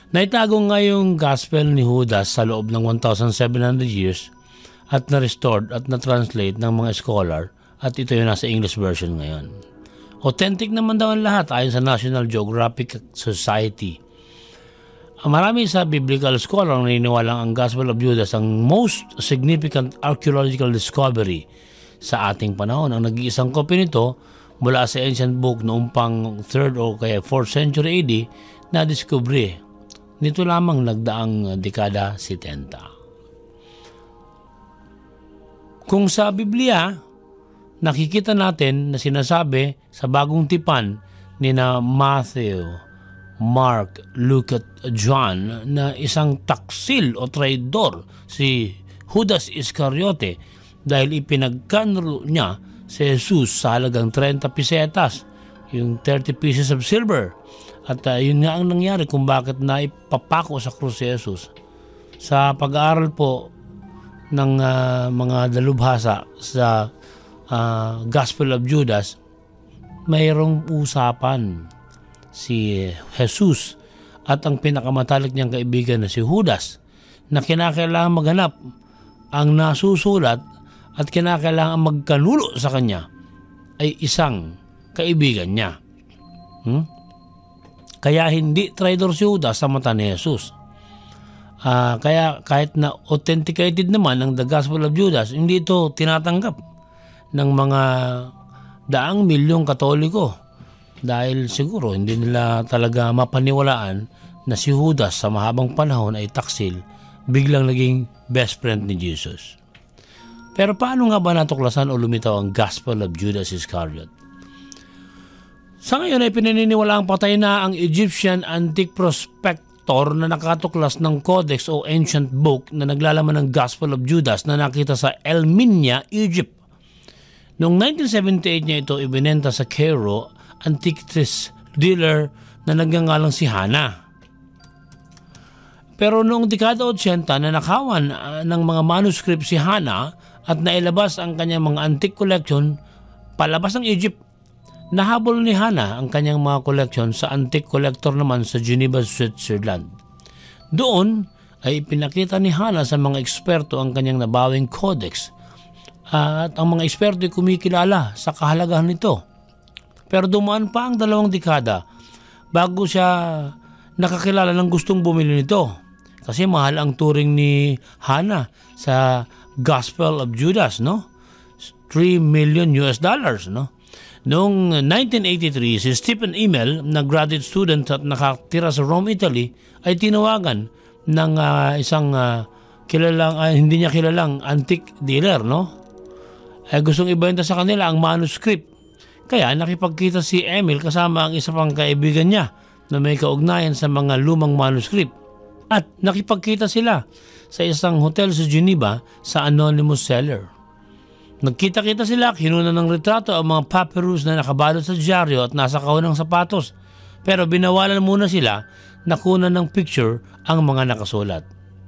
Naitago nga yung gospel ni Judas sa loob ng 1,700 years at na-restored at na-translate ng mga scholar at ito yung nasa English version ngayon. Authentic naman daw ang lahat ayon sa National Geographic Society. Marami sa biblical scholar ang naniniwalang ang Gospel of Judas ang most significant archaeological discovery sa ating panahon. Ang nag-iisang kopya nito mula sa ancient book noong pang 3rd o kaya 4th century AD na diskubre nito lamang nagdaang dekada 70. Kung sa Biblia, nakikita natin na sinasabi sa bagong tipan ni na Matthew, Mark, Luke at John na isang taksil o traidor si Judas Iscariote dahil ipinagkanro niya si Jesus sa halagang 30 pesetas, yung 30 pieces of silver. At yun nga ang nangyari kung bakit na ipapako sa krus si Jesus. Sa pag-aaral po ng mga dalubhasa sa Gospel of Judas, mayroong usapan si Jesus at ang pinakamatalik niyang kaibigan na si Judas na kinakailangan maghanap ang nasusulat at kinakailangan magkanulo sa kanya ay isang kaibigan niya. Kaya hindi traitor si Judas sa mata ni Jesus. Kaya kahit na authenticated naman ang The Gospel of Judas, hindi ito tinatanggap ng mga daang milyong Katoliko dahil siguro hindi nila talaga mapaniwalaan na si Judas sa mahabang panahon ay taksil, biglang naging best friend ni Jesus. Pero paano nga ba natuklasan o lumitaw ang Gospel of Judas Iscariot? Sa ngayon ay pinaniniwalaang patay na ang Egyptian antique prospector na nakatuklas ng codex o ancient book na naglalaman ng Gospel of Judas na nakita sa Elminia, Egypt. Noong 1978 niya ito ibinenta sa Cairo antiquities dealer na nagngangalang si Hana. Pero noong dekada 80 nanakawan ng mga manuscript si Hana at nailabas ang kanyang mga antique collection palabas ng Egypt. Nahabol ni Hana ang kanyang mga collection sa antique collector naman sa Geneva, Switzerland. Doon ay ipinakita ni Hana sa mga eksperto ang kanyang nabawing codex at ang mga eksperto ay kumikilala sa kahalagahan nito. Pero dumaan pa ang 2 dekada bago siya nakakilala ng gustong bumili nito kasi mahal ang turing ni Hana sa Gospel of Judas, no? $3 million, no? Noong 1983, si Stephen Emil, na graduate student at nakatira sa Rome, Italy, ay tinawagan ng isang hindi niya kilalang antique dealer, no? Ay gustong ibenta sa kanila ang manuscript. Kaya nakipagkita si Emil kasama ang isa pang kaibigan niya na may kaugnayan sa mga lumang manuscript. At nakipagkita sila sa isang hotel sa Geneva sa anonymous seller. Nagkita-kita sila, kinuna ng retrato ang mga papyrus na nakabalot sa dyaryo at nasa kahon ng sapatos. Pero binawalan muna sila na kunan ng picture ang mga nakasulat.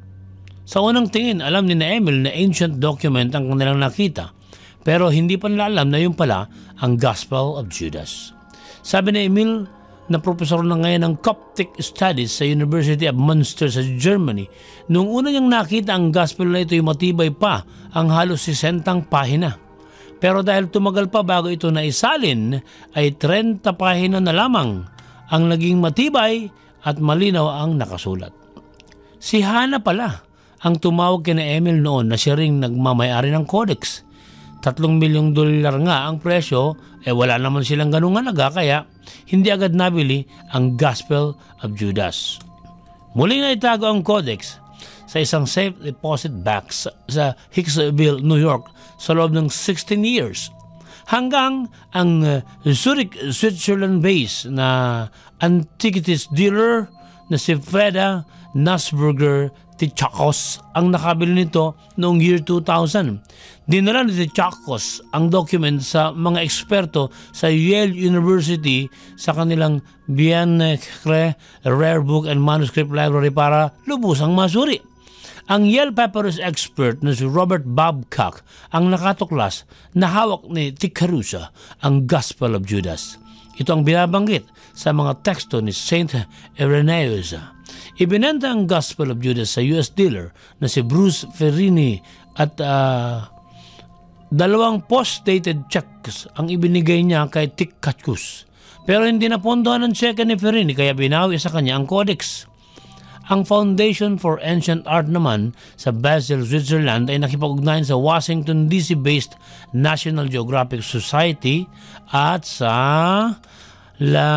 Sa unang tingin, alam ni Emil na ancient document ang kanilang nakita. Pero hindi pa nila alam na yun pala ang Gospel of Judas. Sabi ni Emil na profesor na ngayon ng Coptic Studies sa University of Münster sa Germany, noong una niyang nakita ang gospel na ito ay matibay pa ang halos 60 pahina. Pero dahil tumagal pa bago ito naisalin, ay 30 pahina na lamang ang naging matibay at malinaw ang nakasulat. Si Hana pala ang tumawag kina Emil noon na siya ring nagmamayari ng codex. $3 milyong nga ang presyo, wala naman silang ganung halaga kaya hindi agad nabili ang Gospel of Judas. Muling na itago ang codex sa isang safe deposit box sa Hicksville, New York sa loob ng 16 years. Hanggang ang Zurich, Switzerland base na antiquities dealer na si Freda Nasberger Tichakos ang nakabili nito noong year 2000. Dinala ni Tichakos ang document sa mga eksperto sa Yale University sa kanilang Biennale Rare Book and Manuscript Library para lubusang masuri. Ang Yale papyrus expert na si Robert Babcock ang nakatuklas na hawak ni Tikarusa ang Gospel of Judas. Ito ang binabanggit sa mga teksto ni Saint Irenaeus. Ibinenta ang Gospel of Judas sa US dealer na si Bruce Ferrini at 2 post-dated checks ang ibinigay niya kay Ticacus. Pero hindi napondohan ng cheque ni Ferrini kaya binawi sa kanya ang codex. Ang Foundation for Ancient Art naman sa Basel, Switzerland ay nakipag-ugnayan sa Washington DC-based National Geographic Society at sa La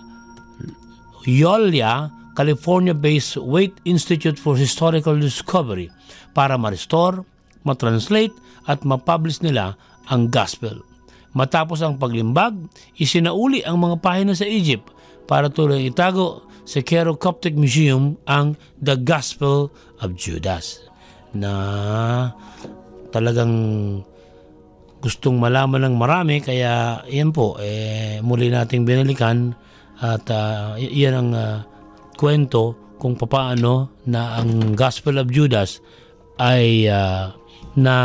Jolla, California-based Waite Institute for Historical Discovery para ma-restore, ma-translate at ma-publish nila ang Gospel. Matapos ang paglimbag, isinauli ang mga pahina sa Egypt para tuloy itago sa Cairo Coptic Museum ang The Gospel of Judas na talagang gustong malaman ng marami kaya yan po muli nating binalikan at iyan ang kwento kung papaano na ang Gospel of Judas ay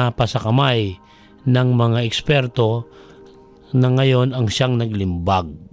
napasakamay ng mga eksperto na ngayon ang siyang naglimbag.